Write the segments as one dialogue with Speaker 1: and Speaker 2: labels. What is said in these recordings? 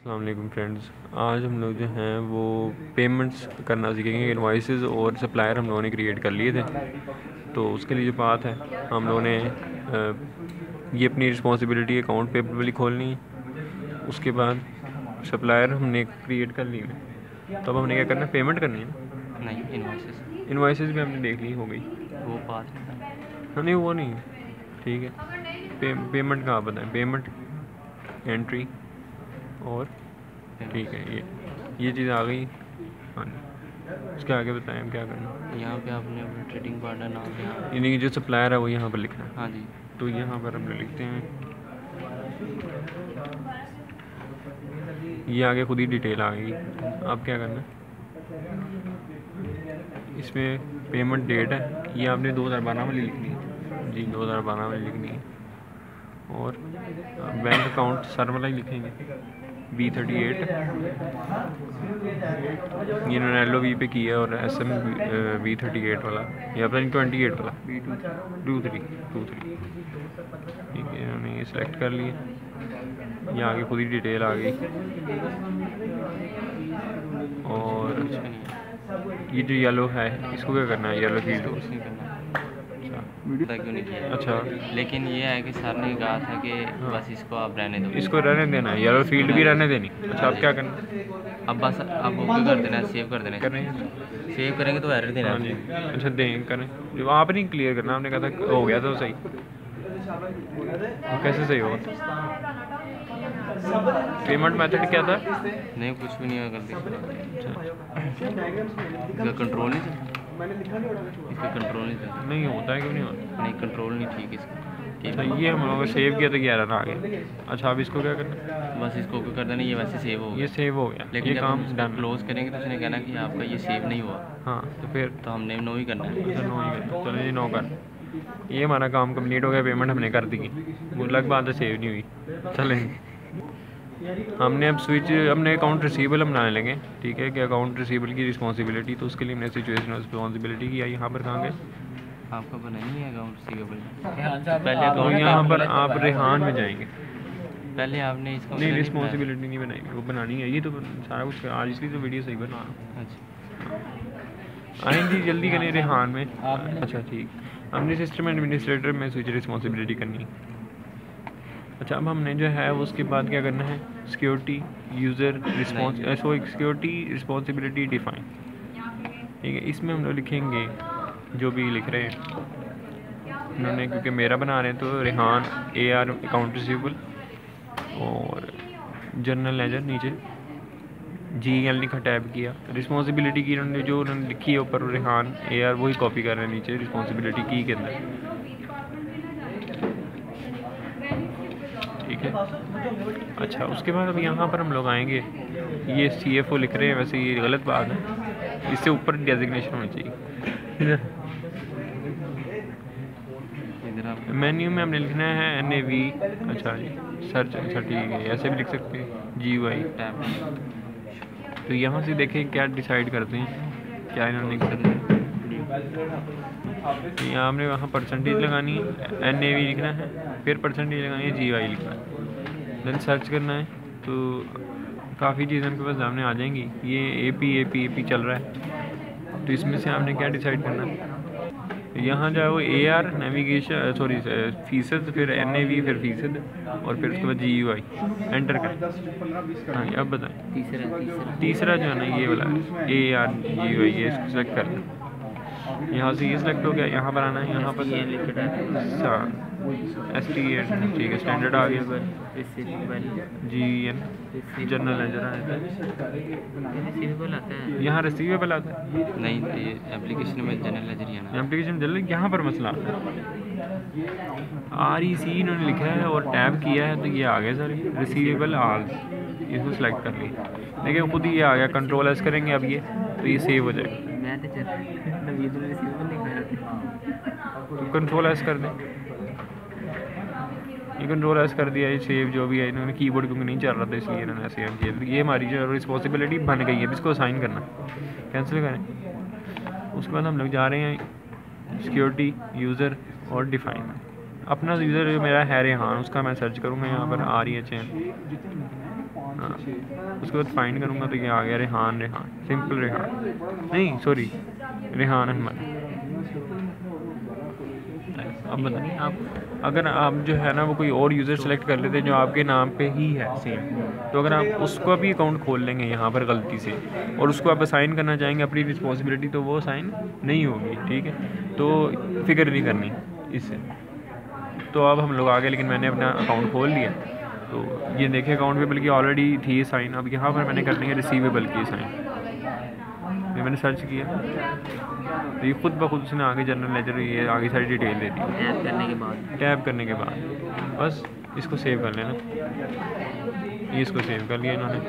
Speaker 1: अस्सलाम वालेकुम फ्रेंड्स, आज हम लोग जो हैं वो पेमेंट्स करना सीखेंगे। इनवॉइसेस और सप्लायर हम लोगों ने क्रिएट कर लिए थे, तो उसके लिए जो बात है हम लोगों ने ये अपनी रिस्पॉन्सिबिलिटी अकाउंट पेबली खोलनी है। उसके बाद सप्लायर हमने क्रिएट कर ली है, तो अब हमने क्या करना है, पेमेंट करनी है ना।
Speaker 2: नहीं,
Speaker 1: इनवॉइसेस भी हमने देख ली, हो गई
Speaker 2: वो बात
Speaker 1: हाँ। नहीं वो नहीं, ठीक है। पेमेंट का आप बताएं, पेमेंट एंट्री और ठीक है, ये चीज़ आ गई। हाँ जी, उसके आगे बताएं हम क्या करना है।
Speaker 2: यहाँ पे आपने अपना ट्रेडिंग पार्टनर नाम यहाँ
Speaker 1: यानी कि जो सप्लायर है वो यहाँ पर लिखना है।
Speaker 2: हाँ जी,
Speaker 1: तो यहाँ पर हम लोग लिखते हैं, ये आगे खुद ही डिटेल आ गई। अब क्या करना है, इसमें पेमेंट डेट है, ये आपने 2012 वाली लिखनी है जी, 2012 वाली लिखनी है। और बैंक अकाउंट सर वाला ही लिखेंगे, B38 ये इन्होंने LOV पे किया है, और SM B38 वाला या फिर 28 वाला B23 ठीक है। इन्होंने ये सिलेक्ट कर लिया, ये आगे खुद ही डिटेल आ गई। और ये जो येलो है इसको क्या करना है, येलो फील्ड
Speaker 2: कुछ नहीं करना क्यों नहीं किया।
Speaker 1: अच्छा,
Speaker 2: लेकिन ये है कि सर ने कहा था कि बस इसको आप रहने दो,
Speaker 1: इसको रहने देना है, येलो फील्ड भी रहने देनी। अच्छा, अब क्या करना है,
Speaker 2: अब बस अब ओके कर देना, सेव कर देना।
Speaker 1: करें
Speaker 2: सेव करेंगे तो एरर देना।
Speaker 1: हाँ जी। अच्छा दें, करें जो आप नहीं क्लियर करना, आपने कहा था हो गया तो सही, कैसे सही होगा। पेमेंट मेथड क्या था,
Speaker 2: नहीं कुछ भी नहीं होगा गलती। इसका कंट्रोल नहीं था, इसका कंट्रोल नहीं था।
Speaker 1: नहीं होता है, क्यों नहीं होता।
Speaker 2: नहीं कंट्रोल नहीं ठीक इसका।
Speaker 1: अच्छा, ये हम लोगों ने सेव किया तो 11 आ गए। अच्छा, अब इसको क्या करना,
Speaker 2: बस इसको ओके कर देना, ये वैसे सेव हो गया।
Speaker 1: ये सेव हो गया,
Speaker 2: लेकिन
Speaker 1: ये
Speaker 2: जब
Speaker 1: काम
Speaker 2: हम
Speaker 1: डन।
Speaker 2: क्लोज करेंगे तो उसने कहना कि आपका ये सेव नहीं हुआ।
Speaker 1: हाँ, तो फिर
Speaker 2: तो हमने नो ही करना है।
Speaker 1: अच्छा नो ही करना, चलो जी नो कर। ये हमारा काम कंप्लीट हो गया, पेमेंट हमने कर दी। मुझे लग बात है सेव नहीं हुई, चलें। हमने अब स्विच, हमने अकाउंट रिसीवेबल हम बनाने लगे, ठीक है। कि अकाउंट रिसीवेबल की रिस्पॉन्सिबिलिटी, तो उसके लिए हमने सिचुएशन रिस्पॉन्सिबिलिटी की। यहाँ पर कहाँ गए,
Speaker 2: आपका बना नहीं है अकाउंट रिसीवेबल।
Speaker 1: तो
Speaker 2: पहले अकाउंट
Speaker 1: यहाँ पर आप रेहान में जाएंगे।
Speaker 2: पहले आपने इसको
Speaker 1: नहीं, रिस्पॉन्सिबिलिटी नहीं बनाई, वो बनानी है। ये तो सारा कुछ आज, इसलिए तो वीडियो सही बना रहा हूँ।
Speaker 2: अच्छा
Speaker 1: आएंगे जल्दी करें रेहान में। अच्छा ठीक, हमने सिस्टम एडमिनिस्ट्रेटर में स्विच रिस्पॉन्सिबिलिटी करनी है। अच्छा, अब हमने जो है वो उसके बाद क्या करना है, security user response security responsibility define, ठीक है। इसमें हम लोग लिखेंगे जो भी लिख रहे हैं उन्होंने, क्योंकि मेरा बना रहे हैं तो रेहान AR अकाउंट रिसीवेबल, और जनरल लेजर नीचे GL लिखा, टैब किया। रिस्पॉन्सिबिलिटी की उन्होंने जो उन्होंने लिखी है ऊपर रेहान AR, वही कॉपी कर रहे हैं नीचे रिस्पॉन्सिबिलिटी की के अंदर, ठीक है। अच्छा, उसके बाद अब यहाँ पर हम लोग आएंगे, ये CFO लिख रहे हैं, वैसे ये गलत बात है, इससे ऊपर डेजिग्नेशन होनी चाहिए। मेन्यू में हमने लिखना है NAV। अच्छा जी, सर्च, अच्छा ठीक है, ऐसे भी लिख सकते हैं GUI टैब। तो यहाँ से देखें क्या डिसाइड करते हैं, क्या इन्होंने करना है। यहाँ हमने वहाँ परसेंटेज लगानी है, NAV लिखना है, फिर परसेंटेज लगानी है, GUI लिखना है, देन सर्च करना है। तो काफ़ी चीज़ें आपके पास सामने आ जाएंगी। ये AP चल रहा है, तो इसमें से आपने क्या डिसाइड करना है। यहाँ जाओ AR नेविगेशन, सॉरी फीसद, फिर NAV, फिर फीसद, और फिर उसके बाद GUI एंटर करें। हाँ, अब बताएं। तीसरा जो है ना, ये वाला AR GUI, ये इसको सेलेक्ट कर लें। यहाँ से ये सिलेक्ट हो गया, यहाँ पर आना है, यहाँ पर STN, ठीक है, स्टैंडर्ड आ गया। GN जनरल लेजर आता है, यहाँ रिसीवेबल आता है।
Speaker 2: नहीं, ये एप्लीकेशन में जनरल लेजर ही आना।
Speaker 1: एप्लीकेशन जनरल, यहाँ पर मसला आता है। REC इन्होंने लिखा है और टैब किया है, तो ये आ गया सर रिसीवेबल आल, इसको सिलेक्ट कर लिया। देखिए खुद ही ये आ गया, कंट्रोल एस करेंगे अब ये, तो ये सेव हो जाएगा। तो कंट्रोल एस कर दें, ये कंट्रोल एस कर दिया, ये सेव जो भी है। इन्होंने कीबोर्ड क्योंकि नहीं चल रहा था इसलिए इन्होंने ऐसे किया। ये हमारी जो रिस्पॉन्सिबिलिटी बन गई है, अब इसको असाइन करना, कैंसिल करें। उसके बाद हम लोग जा रहे हैं सिक्योरिटी यूज़र और डिफाइन। अपना यूज़र जो मेरा है रेहान, उसका मैं सर्च करूँगा यहाँ पर REHN, हाँ, उसके बाद फाइंड करूँगा तो ये आ गया रेहान, सिंपल रेहान नहीं, सॉरी, रेहान अहमद। अब बताइए आप, अगर आप जो है ना वो कोई और यूज़र सेलेक्ट कर लेते हैं जो आपके नाम पे ही है सेम, तो अगर आप उसका भी अकाउंट खोल लेंगे यहाँ पर गलती से और उसको आप असाइन करना चाहेंगे अपनी रिस्पॉन्सिबिलिटी, तो वो असाइन नहीं होगी, ठीक है। तो फिक्र नहीं करनी इससे। तो अब हम लोग आ गए, लेकिन मैंने अपना अकाउंट खोल लिया। तो ये देखे अकाउंट पे बल्कि ऑलरेडी थी साइन। अब यहाँ पर मैंने करनी है रिसीवेबल की साइन। ये मैंने सर्च किया तो ये खुद ब खुद उसने आगे जनरल लेजर, ये आगे सारी डिटेल दे दी टैप करने के बाद। बस इसको सेव कर लेना, ये इसको सेव कर लिया इन्होंने।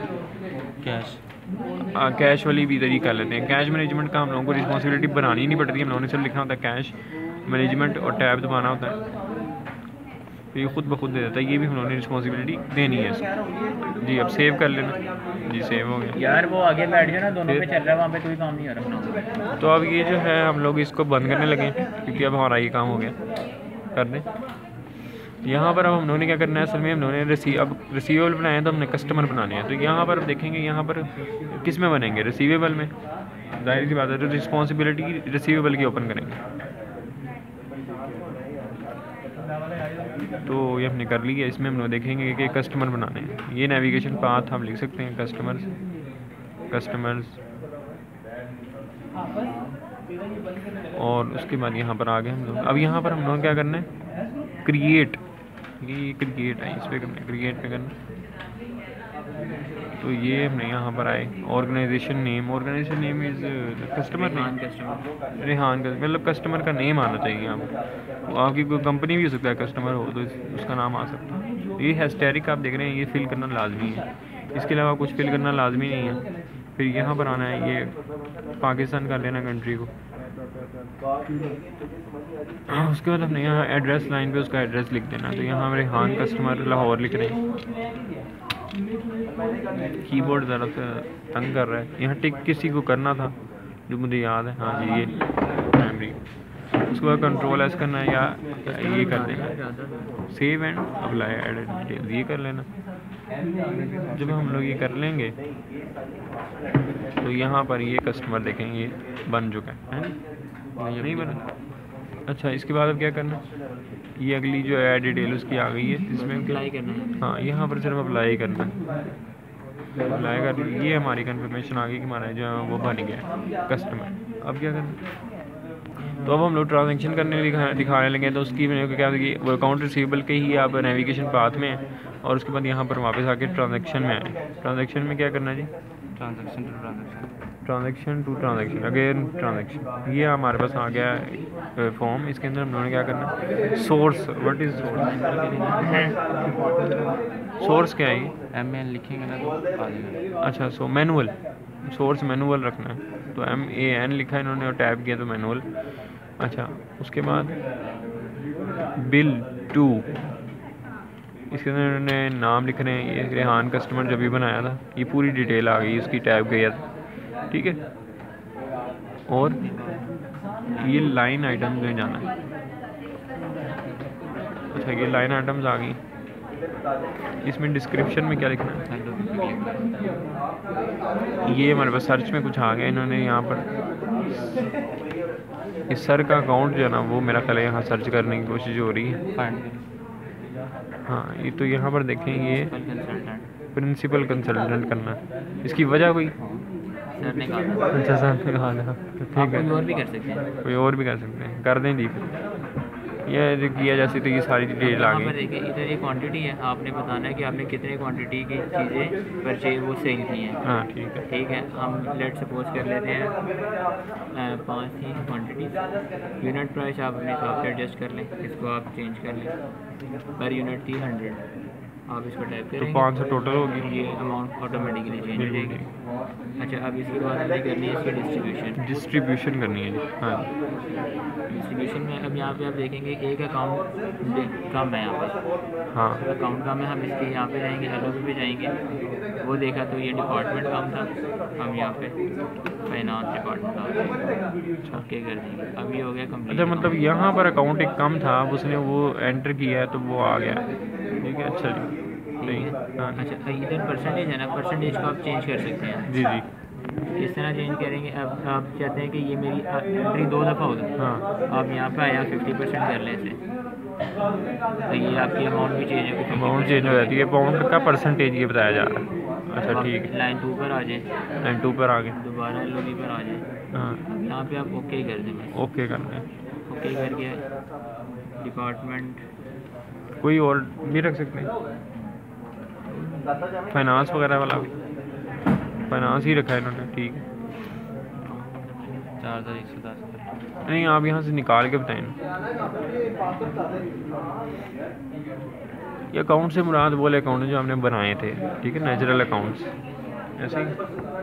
Speaker 1: कैश वाली भी इधर ही कर लेते हैं। कैश मैनेजमेंट का हम लोगों को रिस्पॉन्सिबिलिटी बनानी नहीं पड़ती, हम लोगों ने सिर्फ लिखना होता है कैश मैनेजमेंट और टैब दबाना होता है, तो ये खुद ब खुद दे देता है। ये भी हम लोगों ने रिस्पॉन्सिबिलिटी देनी है इसको। जी अब सेव कर लेना। जी सेव हो गया
Speaker 3: यार, वो आगे बैठ जाओ ना, दोनों पे चल रहा है, वहाँ पे कोई काम नहीं हो रहा।
Speaker 1: तो अब ये जो है हम लोग इसको बंद करने लगे क्योंकि अब हमारा ये काम हो गया। कर दें यहाँ पर। अब हम लोगों ने क्या करना है, असल में हम लोगों ने अब रिसीवेबल बनाए तो हमने कस्टमर बनाने हैं। तो यहाँ पर देखेंगे, यहाँ पर किस में बनेंगे, रिसीवेबल में। जाहिर सी बात है, तो रिस्पॉन्सिबिलिटी रिसीवेबल की ओपन करेंगे। तो ये हमने कर लिया। इसमें हम लोग देखेंगे कि कस्टमर बनाने हैं। ये नेविगेशन पाथ हम लिख सकते हैं, कस्टमर्स और उसके बाद यहाँ पर आ गए हम लोग। अब यहाँ पर हम लोग क्या करना है, क्रिएट, ये क्रिएट है, इस पर करना है, क्रिएट पे करना। तो ये हमने यहाँ पर आए, organisation name is customer name, Rehan का मतलब कस्टमर का नेम आना चाहिए यहाँ पर। आपकी कोई कंपनी भी हो सकता है, कस्टमर हो तो उसका नाम आ सकता है। ये हैशटैग आप देख रहे हैं, ये फिल करना लाजमी है, इसके अलावा कुछ फिल करना लाजमी नहीं है। फिर यहाँ पर आना है, ये पाकिस्तान का लेना कंट्री को। उसके बाद हमने यहाँ एड्रेस लाइन पे उसका एड्रेस लिख देना। तो यहाँ हमारे रेहान कस्टमर लाहौर लिख रहे हैं। कीबोर्ड ज़रा सा तंग कर रहा है। यहाँ टिक किसी को करना था जो मुझे याद है, हाँ जी, ये मेमोरी। उसके बाद कंट्रोल एस करना है या ये कर देना, save and apply edit detail, ये कर लेना। जब हम लोग ये कर लेंगे तो यहाँ पर ये कस्टमर देखेंगे बन चुका है नहीं बना। अच्छा, इसके बाद अब क्या करना, ये अगली जो है डिटेल उसकी आ गई है, इसमें
Speaker 3: अप्लाई करना है।
Speaker 1: हाँ, यहाँ पर सिर्फ अप्लाई करना है। अप्लाई कर, ये हमारी कंफर्मेशन आ गई कि हमारा जो है वो बन गया कस्टमर। अब क्या करना, तो अब हम लोग ट्रांजेक्शन करने दिखाने लगे। तो उसकी क्या कि वो अकाउंट रिसीवेबल के ही आप नेविगेशन पाथ में है और उसके बाद यहाँ पर वापस आके ट्रांजेक्शन में आए। ट्रांजेक्शन में क्या करना है जी, transaction to transaction, again transaction. ये हमारे पास आ गया फॉर्म। इसके अंदर हम लोगों ने क्या करना, सोर्स, व्हाट इज सोर्स क्या है,
Speaker 2: MAN लिखेंगे ना तो आ जाएगा।
Speaker 1: अच्छा, सो मैनुअल, सोर्स मैनुअल रखना है। तो MAN लिखा है इन्होंने और टैब किया तो मैनुअल। अच्छा, उसके बाद बिल टू, इसके अंदर इन्होंने नाम लिख रहे हैं। ये रेहान कस्टमर जब भी बनाया था, ये पूरी डिटेल आ गई उसकी, टैब गया था, ठीक है। और ये लाइन आइटम्स में जाना है। अच्छा, ये लाइन आइटम्स आ गई। इसमें डिस्क्रिप्शन में क्या लिखना है, ये हमारे पास सर्च में कुछ आ गया। इन्होंने यहाँ पर इस सर का अकाउंट जो है ना, वो मेरा ख्याल है यहाँ सर्च करने की कोशिश हो रही है। हाँ, ये तो यहाँ पर देखें, ये प्रिंसिपल कंसल्टेंट करना है। इसकी वजह कोई
Speaker 3: सर ने कहा,
Speaker 1: अच्छा सर ने कहा, ठीक है,
Speaker 3: कोई और भी कर सकते हैं,
Speaker 1: कोई और भी कर सकते हैं, कर दें जी। ये किया जैसे तो ये सारी डिटेल आ गई।
Speaker 3: देखिए इधर ये क्वांटिटी है, आपने बताना है कि आपने कितने क्वांटिटी की चीज़ें परचेज वो सेल की हैं।
Speaker 1: हाँ, ठीक है,
Speaker 3: ठीक है। हम लेट सपोज कर लेते हैं 5 थी क्वांटिटी। यूनिट प्राइस आप अपने हिसाब से एडजस्ट कर लें, इसको आप चेंज कर लें। पर यूनिट थी 100, आप इसको टाइप
Speaker 1: तो
Speaker 3: करेंगे
Speaker 1: 500 टोटल होगी।
Speaker 3: ये अमाउंट ऑटोमेटिकली चेंज हो जाएगी। अच्छा, अब इसके बाद हमें करनी है इसकी
Speaker 1: डिस्ट्रीब्यूशन करनी है जी। हाँ,
Speaker 3: डिस्ट्रीब्यूशन में अब यहाँ पे आप देखेंगे एक अकाउंट कम है यहाँ पर।
Speaker 1: हाँ,
Speaker 3: अकाउंट कम है, हम इसके यहाँ पे जाएंगे, एलओपी पे जाएंगे। वो देखा तो ये डिपार्टमेंट कम था, हम यहाँ पे फाइनेंस डिपार्टमेंट आ ओके कर देंगे। अब ये हो गया कंप्लीट।
Speaker 1: अच्छा, मतलब यहाँ पर अकाउंट एक कम था, अब उसने वो एंटर किया है तो वो आ गया, ठीक है। अच्छा जी, नहीं। हाँ
Speaker 3: अच्छा इधर परसेंटेज है ना, परसेंटेज को आप चेंज कर सकते हैं।
Speaker 1: जी जी।
Speaker 3: इस तरह चेंज करेंगे। अब आप चाहते हैं कि ये मेरी एंट्री 2 दफ़ा हो गई।
Speaker 1: हाँ
Speaker 3: आप यहाँ पे आया 50% कर लें इसे, तो ये आपकी अमाउंट भी चेंज होगी।
Speaker 1: अमाउंट चेंज हो जाती है, अमाउंट का परसेंटेज ये बताया जा रहा है। अच्छा ठीक है।
Speaker 3: लाइन 2 पर आ जाए,
Speaker 1: लाइन 2 पर आ गए।
Speaker 3: दोबारा LOB पर आ जाए।
Speaker 1: हाँ
Speaker 3: यहाँ पे आप ओके कर दें बस।
Speaker 1: ओके करना है।
Speaker 3: ओके करके डिपार्टमेंट
Speaker 1: कोई और भी रख सकते हैं, फाइनेंस वगैरह वाला भी, फाइनेंस ही रखा है इन्होंने। ठीक है
Speaker 2: 4110।
Speaker 1: नहीं आप यहाँ से निकाल के बताएं। ये अकाउंट से मुराद वो अकाउंट है जो हमने बनाए थे, ठीक है, नेचुरल अकाउंट्स ऐसे ही।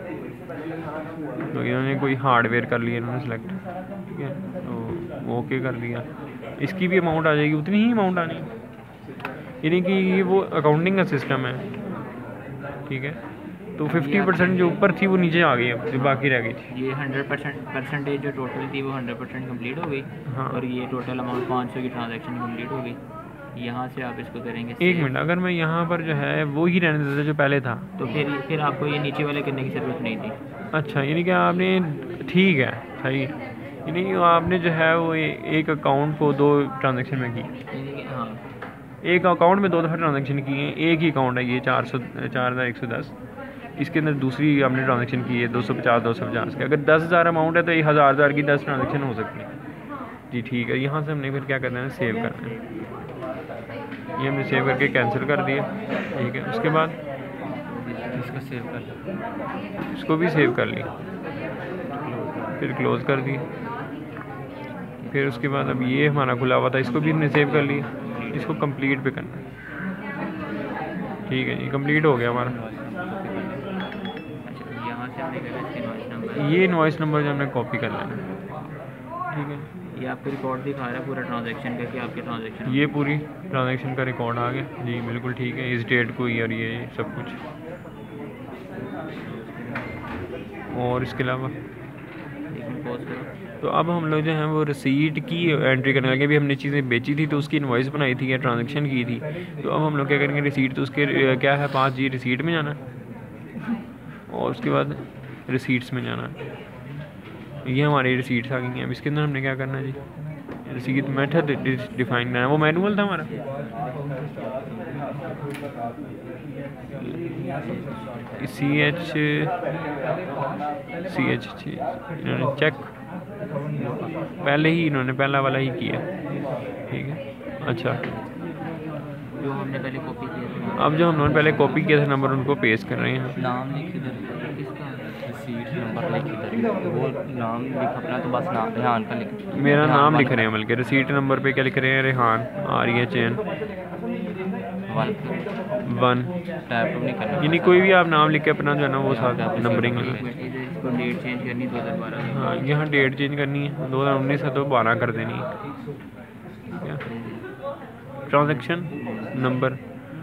Speaker 1: तो इन्होंने कोई हार्डवेयर कर लिया इन्होंने सेलेक्ट, ठीक है, तो वो ओके कर लिया। इसकी भी अमाउंट आ जाएगी, उतनी ही अमाउंट आनी, यानी कि ये वो अकाउंटिंग का सिस्टम है, ठीक है। तो 50% जो ऊपर थी वो नीचे आ गई, अब जो बाकी रह गई थी।
Speaker 3: ये 100% परसेंटेज जो टोटल थी वो 100% कम्प्लीट हो गई।
Speaker 1: हाँ।
Speaker 3: और ये टोटल अमाउंट 500 की ट्रांजैक्शन कम्प्लीट हो गई। यहाँ से आप इसको करेंगे
Speaker 1: एक मिनट, अगर मैं यहाँ पर जो है वो ही रहने देता जो पहले था,
Speaker 3: तो फिर आपको ये नीचे वाले करने की ज़रूरत नहीं थी।
Speaker 1: अच्छा यानी कि आपने, ठीक है सही, यानी कि आपने जो है वो एक अकाउंट को 2 ट्रांजेक्शन में की,
Speaker 3: यानी कि हाँ
Speaker 1: एक अकाउंट में 2 दफ़ा ट्रांजेक्शन की है। एक ही अकाउंट है ये 4110, इसके अंदर दूसरी हमने ट्रांजेक्शन की है 250 के। अगर 10,000 अमाउंट है तो ये 1000 की 10 ट्रांजेक्शन हो सकती है जी। ठीक है, यहाँ से हमने फिर क्या करना है, सेव करना है। ये हमने सेव करके कैंसिल कर दिया, ठीक है। उसके बाद
Speaker 2: इसको सेव कर लो,
Speaker 1: इसको भी सेव कर लिया, फिर क्लोज़ कर दिया। फिर उसके बाद अब ये हमारा खुला हुआ था, इसको भी हमने सेव कर लिया। इसको कंप्लीट पे करना है, ठीक है जी, कंप्लीट हो गया हमारा।
Speaker 3: यहाँ से हमने करा इसके इनवॉइस नंबर,
Speaker 1: ये इनवॉइस नंबर जो हमने कॉपी कर लेना है, ठीक है।
Speaker 3: ये आपको रिकॉर्ड दिखा रहा है पूरा ट्रांजैक्शन का कि आपके ट्रांजैक्शन
Speaker 1: ये पूरी ट्रांजैक्शन का रिकॉर्ड आ गया जी, बिल्कुल ठीक है। इस डेट को ही और ये सब कुछ, और इसके अलावा
Speaker 3: पोस्ट करो।
Speaker 1: तो अब हम लोग जो हैं वो रसीट की एंट्री करने लगे। अभी हमने चीज़ें बेची थी तो उसकी इनवॉइस बनाई थी या ट्रांजैक्शन की थी, तो अब हम लोग क्या करेंगे, रिसीट, तो उसके क्या है 5G रिसीट में जाना है और उसके बाद रिसीट्स में जाना है। ये हमारी रिसीट्स आ गई हैं। अब इसके अंदर हमने क्या करना है जी, रिसीट मेथड डिफाइन करना है। वो मैनुअल था हमारा, CH इन्होंने चेक पहले ही, इन्होंने पहला वाला ही किया, ठीक है। अच्छा
Speaker 3: जो हमने पहले कॉपी किया था,
Speaker 1: अब जो हम लोगों ने पहले कॉपी किया था नंबर, उनको पेस्ट कर रहे हैं।
Speaker 2: नाम लिख इधर, रिसीट नंबर लिख इधर, वो नाम लिख अपना, तो बस नाम रेहान का लिख,
Speaker 1: मेरा नाम लिख रहे हैं, बल्कि रिसीट नंबर पे क्या लिख रहे हैं, रेहान REHAN 1।
Speaker 2: टैप नहीं करना,
Speaker 1: यानी कोई भी आप नाम लिख के अपना जो है ना वो साथ नंबरिंग लगा।
Speaker 3: इसको डेट चेंज करनी 2012
Speaker 1: हाँ, यहाँ डेट चेंज करनी है, 2019 से 2012 कर देनी है, ठीक है। ट्रांजैक्शन नंबर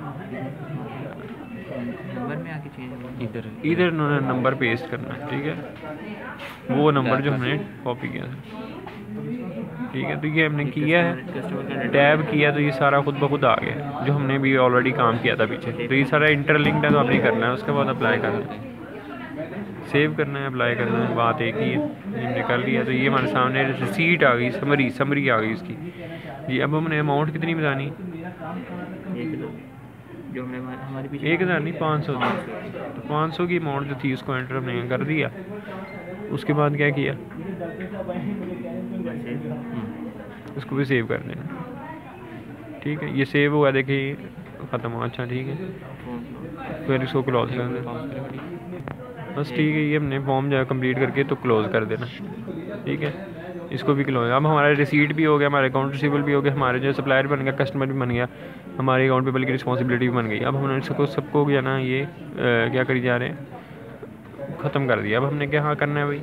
Speaker 3: नंबर में आके चेंज होगा।
Speaker 1: इधर इन्होंने नंबर पेस्ट करना है, ठीक है, वो नंबर जो हमने कॉपी किया था, ठीक है। तो ये हमने किया है,
Speaker 3: कस्टमर का
Speaker 1: टैब किया, तो ये सारा खुद ब खुद आ गया जो हमने भी ऑलरेडी काम किया था पीछे। तो ये सारा इंटरलिंक्ड है, तो आपने करना है। उसके बाद अप्लाई करना है, सेव करना है, अप्लाई करना है, बात एक ही है। ये हमने कर लिया, तो ये हमारे सामने रिसीट आ गई, समरी आ गई इसकी जी। अब हमने अमाउंट कितनी बतानी,
Speaker 3: जो हमने हमारे पीछे
Speaker 1: 1000 नहीं 500 थी, तो 500 की अमाउंट जो थी उसको एंटर हमने कर दिया। उसके बाद क्या किया, उसको भी सेव कर देना, ठीक है। ये सेव हुआ, देखिए ख़त्म हुआ, अच्छा ठीक है। फिर इसको क्लोज कर देना, बस ठीक है। ये हमने फॉर्म जो है कम्प्लीट करके तो क्लोज़ कर देना, ठीक है। इसको भी क्लोज। अब हमारा रिसीट भी हो गया, हमारे अकाउंट रिसीवेबल भी हो गया, हमारे जो सप्लायर बन गया, कस्टमर भी बन गया, हमारे अकाउंट पे बल्कि रिस्पॉन्सिबिलिटी भी बन गई। अब हमने सबको जो है ना ये क्या करी जा रहे हैं, ख़त्म कर दिया। अब हमने क्या करना है भाई,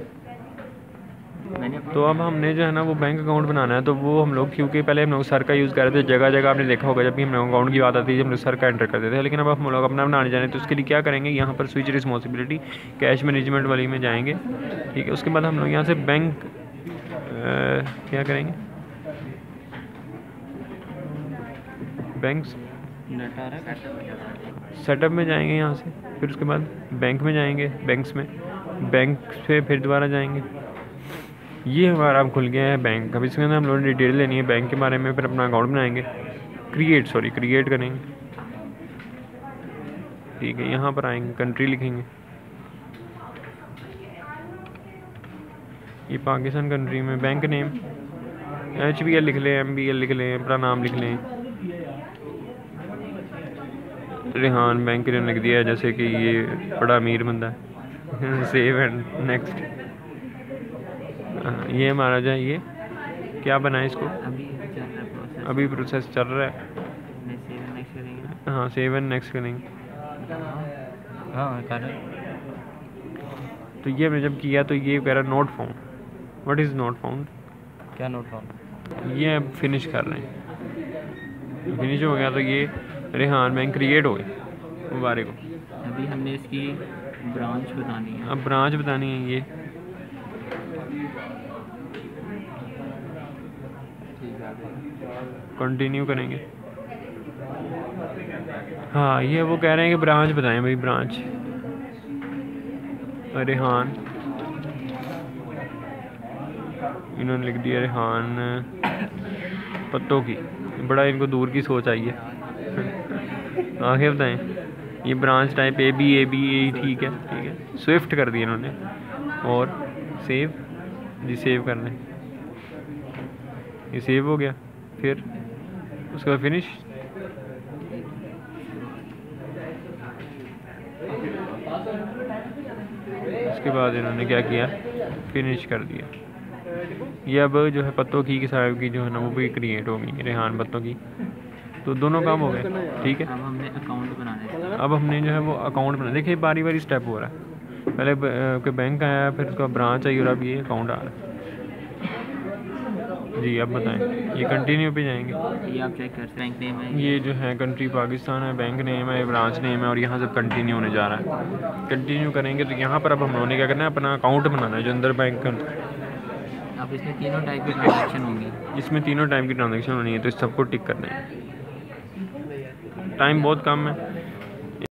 Speaker 1: तो अब हमने जो है ना वो बैंक अकाउंट बनाना है। तो वो हम लोग, क्योंकि पहले हम लोग सर का यूज़ कर रहे थे, जगह जगह आपने देखा होगा जब भी हम लोग अकाउंट की बात आती है हम लोग सर का एंटर करते थे। लेकिन अब हम लोग अपना बनाने जाने, तो उसके लिए क्या करेंगे, यहाँ पर स्विच रिस्पॉन्सिबिलिटी कैश मैनेजमेंट वाली में जाएंगे, ठीक है। उसके बाद हम लोग यहाँ से बैंक क्या करेंगे, बैंक्स
Speaker 2: नेट आ रहा है,
Speaker 1: सेटअप में जाएंगे यहाँ से, फिर उसके बाद बैंक में जाएंगे, बैंक से फिर दोबारा जाएंगे। ये हमारा अब खुल गया है बैंक। अब इसके अंदर हम लोगों ने डिटेल लेनी है बैंक के बारे में, फिर अपना अकाउंट बनाएंगे, क्रिएट करेंगे। ठीक है, यहाँ पर आएंगे, कंट्री लिखेंगे, ये पाकिस्तान कंट्री में बैंक नेम HBL लिख लें, MBL लिख लें, अपना नाम लिख लें। रेहान बैंक ने लिख दिया है, जैसे कि ये बड़ा अमीर बंदा है। Save and next. ये हमारा जो है, ये क्या बना है इसको, अभी प्रोसेस चल रहा है। हाँ, सेव एंड नेक्स्ट करेंगे।
Speaker 3: हाँ कर।
Speaker 1: तो ये हमने जब किया तो ये कह रहा not found. What is not found?
Speaker 3: क्या नोट फाउंड?
Speaker 1: ये अब फिनिश कर रहे हैं। फिनिश हो गया तो ये रेहान बैंक क्रिएट हो गई। मुबारक हो।
Speaker 3: अभी हमने इसकी ब्रांच बतानी है।
Speaker 1: अब ब्रांच बतानी है ये। कंटिन्यू करेंगे। हाँ, ये वो कह रहे हैं कि ब्रांच बताएं भाई, ब्रांच रेहान, इन्होंने लिख दिया रेहान पत्तों की। बड़ा इनको दूर की सोच आई है। आगे बताएं, ये ब्रांच टाइप AB ठीक है। स्विफ्ट कर दिया इन्होंने, और सेव जी, सेव कर लें। ये सेव हो गया, फिर उसके बाद फिनिश। उसके बाद इन्होंने क्या किया, फिनिश कर दिया। ये अब जो है पत्तों की साहब की जो है ना, वो भी क्रिएट होगी, रेहान पत्तों की। तो दोनों काम हो गए। ठीक है,
Speaker 3: अब हमने अकाउंट बनाना है।
Speaker 1: अब हमने जो है वो अकाउंट बना, देखिए बारी स्टेप हो रहा है। पहले के बैंक आया, फिर उसका ब्रांच आई, और अब ये अकाउंट आ रहा है। जी, अब बताएं, ये कंटिन्यू पे जाएंगे।
Speaker 3: ये आप चेक कर, बैंक नेम है,
Speaker 1: ये जो है कंट्री पाकिस्तान है, बैंक नेम है, ब्रांच नेम है, और यहाँ से कंटिन्यू होने जा रहा है। कंटिन्यू करेंगे तो यहाँ पर अब हम लोगों ने क्या करना है, अपना अकाउंट बनाना है जो अंदर बैंक का।
Speaker 3: अब इसमें तीनों टाइप की ट्रांजैक्शन होंगी।
Speaker 1: इसमें तीनों टाइप की ट्रांजैक्शन होनी है, तो इस सबको टिक करना है। टाइम बहुत कम है।